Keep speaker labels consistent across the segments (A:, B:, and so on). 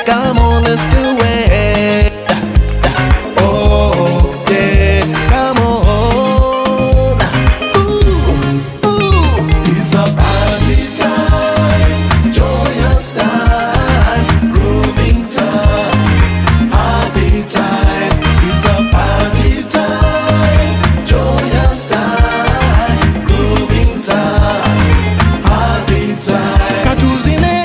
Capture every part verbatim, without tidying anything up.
A: Come on, let's do it. Oh, yeah, come on. Ooh, ooh. It's a party time, joyous time, grooving time, happy time. It's a party time, joyous time, grooving time, happy time. Katuzine,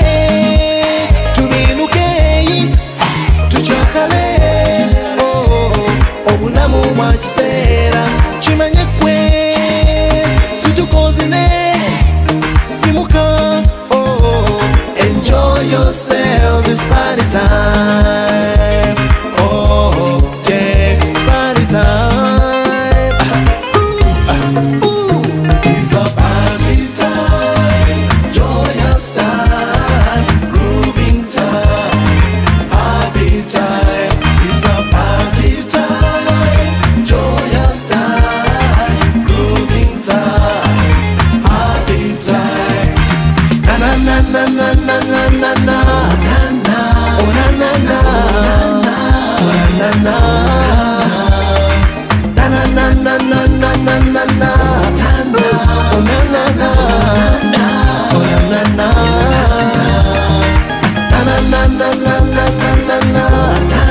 A: tuminuke, tuchakale. Oh, obulamu mwakisera chimanye kwe situkozine imuka. Oh, enjoy yourselves, it's party time. Oh, yeah, it's party time. Ooh, ooh. It's a party time, joyous time, grooving time, happy time. It's a party time, joyous time, grooving time, happy time. Na na na na na na na na na. Oh na na na. Oh na na na. Na na na na na na na na na. Oh na na na. Oh na na na. Na na na na na na na na.